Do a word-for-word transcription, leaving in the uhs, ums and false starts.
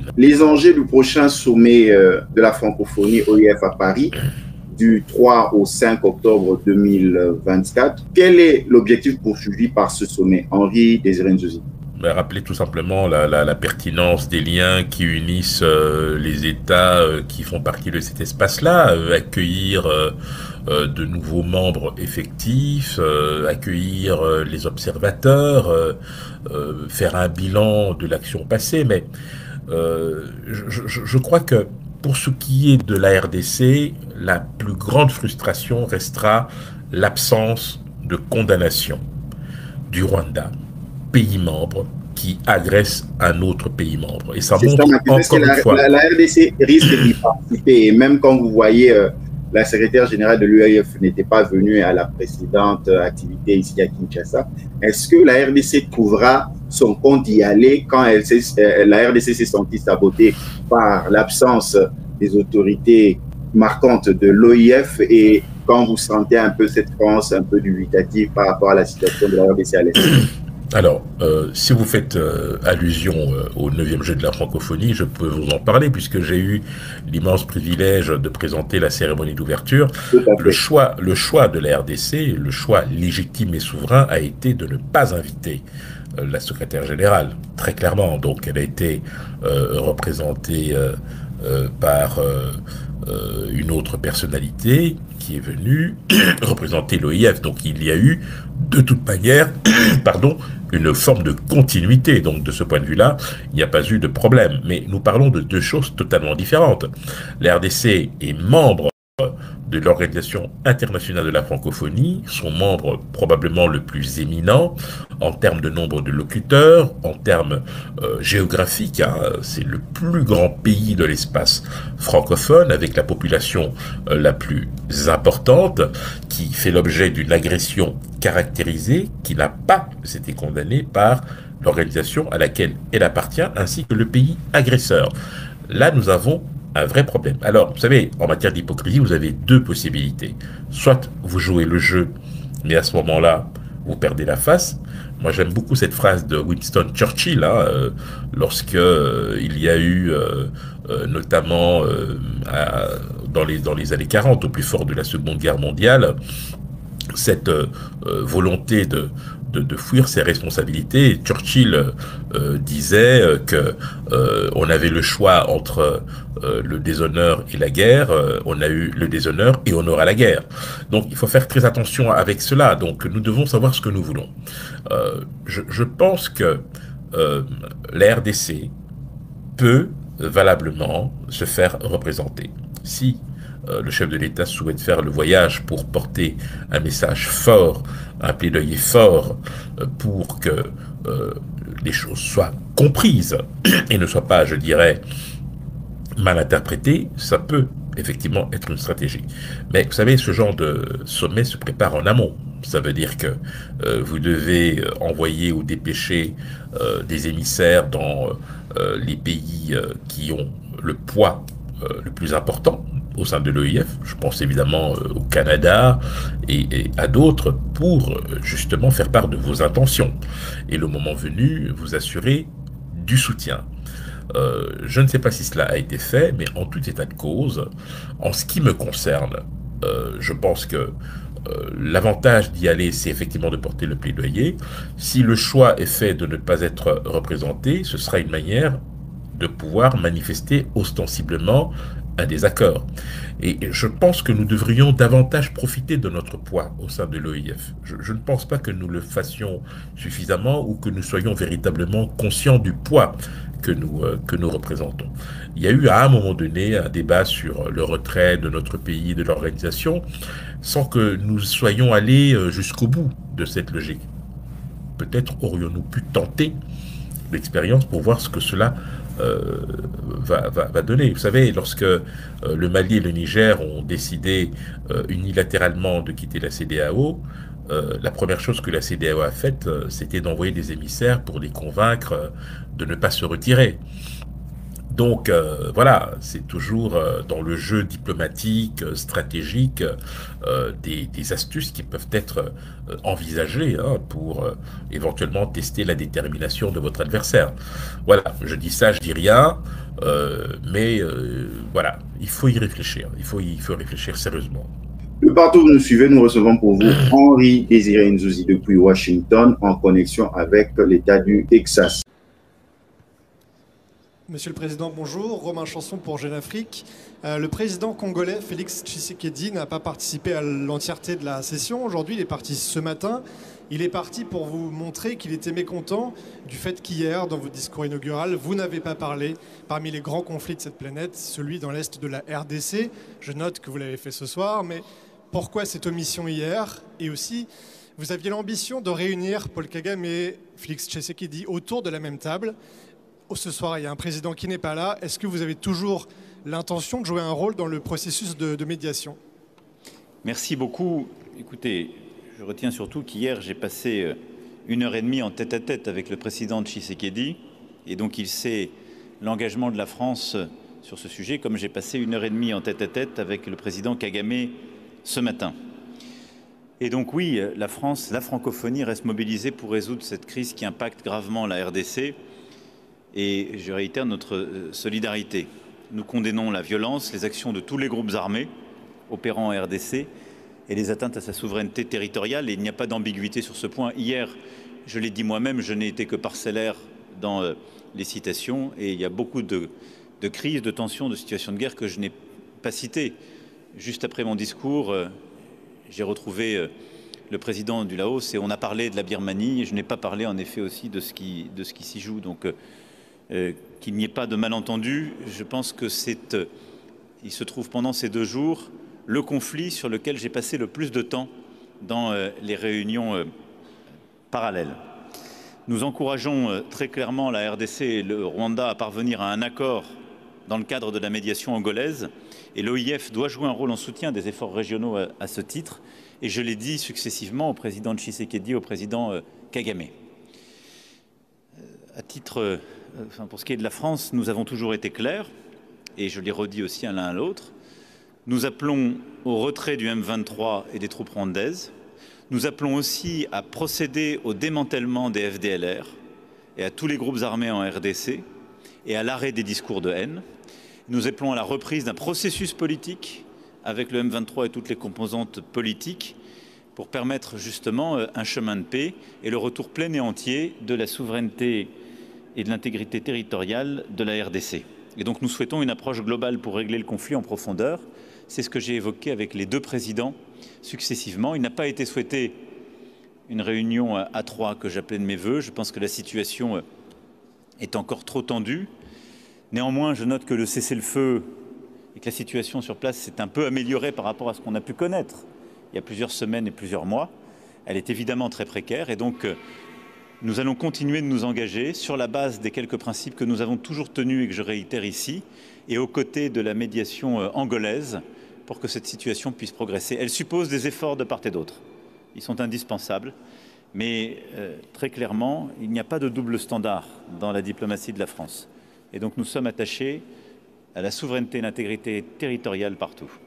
Les enjeux du prochain sommet euh, de la francophonie O I F à Paris, du trois au cinq octobre deux mille vingt-quatre. Quel est l'objectif poursuivi par ce sommet, Henri Désiré Nzouzi? Ben, rappeler tout simplement la, la, la pertinence des liens qui unissent euh, les États euh, qui font partie de cet espace-là, euh, accueillir euh, euh, de nouveaux membres effectifs, euh, accueillir euh, les observateurs, euh, euh, faire un bilan de l'action passée. Mais euh, je, je, je crois que pour ce qui est de la R D C, la plus grande frustration restera l'absence de condamnation du Rwanda, pays membre, qui agresse un autre pays membre. Et ça C'est ça montre ma question. Est-ce que encore une la, fois... la, la R D C risque d'y participer? Et même quand vous voyez euh, la secrétaire générale de l'U E F n'était pas venue à la précédente activité ici à Kinshasa, est-ce que la R D C trouvera son compte d'y aller quand elle euh, la R D C s'est sentie sabotée par l'absence des autorités marquantes de l'O I F et quand vous sentez un peu cette France un peu dubitative par rapport à la situation de la R D C à l'Est? Alors, euh, si vous faites euh, allusion euh, au neuvième jeu de la francophonie, je peux vous en parler puisque j'ai eu l'immense privilège de présenter la cérémonie d'ouverture. Le choix, le choix de la R D C, le choix légitime et souverain a été de ne pas inviter euh, la secrétaire générale, très clairement. Donc, elle a été euh, représentée euh, euh, par euh, euh, une autre personnalité qui est venue représenter l'O I F. Donc, il y a eu de toute manière, pardon, une forme de continuité. Donc, de ce point de vue-là, il n'y a pas eu de problème. Mais nous parlons de deux choses totalement différentes. La R D C est membre de l'Organisation internationale de la francophonie, son membre probablement le plus éminent en termes de nombre de locuteurs, en termes euh, géographiques. Hein, c'est le plus grand pays de l'espace francophone avec la population euh, la plus importante qui fait l'objet d'une agression caractérisée qui n'a pas été condamnée par l'organisation à laquelle elle appartient ainsi que le pays agresseur. Là, nous avons un vrai problème. Alors, vous savez, en matière d'hypocrisie, vous avez deux possibilités. Soit vous jouez le jeu, mais à ce moment-là, vous perdez la face. Moi, j'aime beaucoup cette phrase de Winston Churchill, hein, euh, lorsque euh, il y a eu, euh, euh, notamment euh, à, dans, les, dans les années quarante, au plus fort de la Seconde Guerre mondiale, cette euh, volonté de, de, de fuir ses responsabilités. Churchill euh, disait euh, que euh, on avait le choix entre euh, le déshonneur et la guerre. Euh, on a eu le déshonneur et on aura la guerre. Donc il faut faire très attention avec cela. Donc nous devons savoir ce que nous voulons. Euh, je, je pense que euh, la R D C peut valablement se faire représenter. Si Euh, le chef de l'État souhaite faire le voyage pour porter un message fort, un plaidoyer fort euh, pour que euh, les choses soient comprises et ne soient pas, je dirais, mal interprétées, ça peut effectivement être une stratégie. Mais vous savez, ce genre de sommet se prépare en amont. Ça veut dire que euh, vous devez envoyer ou dépêcher euh, des émissaires dans euh, les pays euh, qui ont le poids euh, le plus important au sein de l'O I F, je pense évidemment euh, au Canada et, et à d'autres, pour euh, justement faire part de vos intentions. Et le moment venu, vous assurer du soutien. Euh, je ne sais pas si cela a été fait, mais en tout état de cause, en ce qui me concerne, euh, je pense que euh, l'avantage d'y aller, c'est effectivement de porter le plaidoyer. Si le choix est fait de ne pas être représenté, ce sera une manière de pouvoir manifester ostensiblement un désaccord. Et je pense que nous devrions davantage profiter de notre poids au sein de l'O I F. Je, je ne pense pas que nous le fassions suffisamment ou que nous soyons véritablement conscients du poids que nous, euh, que nous représentons. Il y a eu à un moment donné un débat sur le retrait de notre pays de l'organisation sans que nous soyons allés jusqu'au bout de cette logique. Peut-être aurions-nous pu tenter l'expérience pour voir ce que cela Euh, va, va, va donner. Vous savez, lorsque euh, le Mali et le Niger ont décidé euh, unilatéralement de quitter la C D A O, euh, la première chose que la C D A O a faite, euh, c'était d'envoyer des émissaires pour les convaincre euh, de ne pas se retirer. Donc euh, voilà, c'est toujours euh, dans le jeu diplomatique, euh, stratégique, euh, des, des astuces qui peuvent être euh, envisagées hein, pour euh, éventuellement tester la détermination de votre adversaire. Voilà, je dis ça, je dis rien. Euh, mais euh, voilà, il faut y réfléchir. Il faut, il faut réfléchir sérieusement. De partout où vous nous suivez, nous recevons pour vous Henri Désiré Nzouzi depuis Washington en connexion avec l'État du Texas. Monsieur le Président, bonjour. Romain Chanson pour Jeune Afrique. Euh, le président congolais Félix Tshisekedi n'a pas participé à l'entièreté de la session. Aujourd'hui, il est parti ce matin. Il est parti pour vous montrer qu'il était mécontent du fait qu'hier, dans votre discours inaugural, vous n'avez pas parlé parmi les grands conflits de cette planète, celui dans l'Est de la R D C. Je note que vous l'avez fait ce soir, mais pourquoi cette omission hier? Et aussi, vous aviez l'ambition de réunir Paul Kagame et Félix Tshisekedi autour de la même table. Ce soir, il y a un président qui n'est pas là. Est-ce que vous avez toujours l'intention de jouer un rôle dans le processus de, de médiation? Merci beaucoup. Écoutez, je retiens surtout qu'hier, j'ai passé une heure et demie en tête-à-tête avec le président Tshisekedi. Et donc, il sait l'engagement de la France sur ce sujet, comme j'ai passé une heure et demie en tête-à-tête avec le président Kagame ce matin. Et donc, oui, la France, la francophonie reste mobilisée pour résoudre cette crise qui impacte gravement la R D C. Et je réitère notre solidarité. Nous condamnons la violence, les actions de tous les groupes armés opérant en R D C et les atteintes à sa souveraineté territoriale. Et il n'y a pas d'ambiguïté sur ce point. Hier, je l'ai dit moi-même, je n'ai été que parcellaire dans les citations. Et il y a beaucoup de, de crises, de tensions, de situations de guerre que je n'ai pas citées. Juste après mon discours, j'ai retrouvé le président du Laos et on a parlé de la Birmanie. Et je n'ai pas parlé en effet aussi de ce qui, de ce qui s'y joue. Donc, Euh, qu'il n'y ait pas de malentendu, je pense que c'est, euh, il se trouve pendant ces deux jours le conflit sur lequel j'ai passé le plus de temps dans euh, les réunions euh, parallèles. Nous encourageons euh, très clairement la R D C et le Rwanda à parvenir à un accord dans le cadre de la médiation angolaise et l'O I F doit jouer un rôle en soutien des efforts régionaux à, à ce titre et je l'ai dit successivement au président Tshisekedi, au président euh, Kagame. À titre euh, Enfin, pour ce qui est de la France, nous avons toujours été clairs, et je l'ai redit aussi à l'un à l'autre. Nous appelons au retrait du M vingt-trois et des troupes rwandaises. Nous appelons aussi à procéder au démantèlement des F D L R et à tous les groupes armés en R D C et à l'arrêt des discours de haine. Nous appelons à la reprise d'un processus politique avec le M vingt-trois et toutes les composantes politiques pour permettre justement un chemin de paix et le retour plein et entier de la souveraineté et de l'intégrité territoriale de la R D C. Et donc nous souhaitons une approche globale pour régler le conflit en profondeur. C'est ce que j'ai évoqué avec les deux présidents successivement. Il n'a pas été souhaité une réunion à trois que j'appelais de mes voeux. Je pense que la situation est encore trop tendue. Néanmoins, je note que le cessez-le-feu et que la situation sur place s'est un peu améliorée par rapport à ce qu'on a pu connaître il y a plusieurs semaines et plusieurs mois. Elle est évidemment très précaire et donc nous allons continuer de nous engager sur la base des quelques principes que nous avons toujours tenus et que je réitère ici, et aux côtés de la médiation angolaise pour que cette situation puisse progresser. Elle suppose des efforts de part et d'autre. Ils sont indispensables, mais euh, très clairement, il n'y a pas de double standard dans la diplomatie de la France. Et donc nous sommes attachés à la souveraineté et l'intégrité territoriale partout.